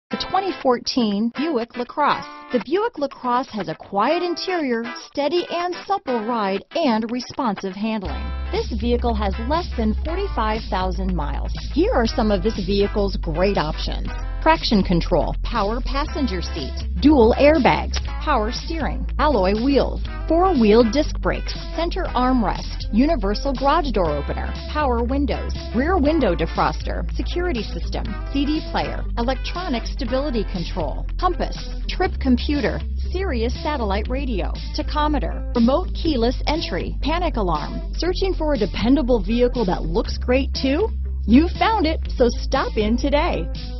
The 2014 Buick LaCrosse. The Buick LaCrosse has a quiet interior, steady and supple ride, and responsive handling. This vehicle has less than 45,000 miles. Here are some of this vehicle's great options: traction control, power passenger seat, dual airbags, power steering, alloy wheels, four-wheel disc brakes, center armrest, universal garage door opener, power windows, rear window defroster, security system, CD player, electronic stability control, compass, trip computer, Sirius satellite radio, tachometer, remote keyless entry, panic alarm. Searching for a dependable vehicle that looks great too? You found it, so stop in today.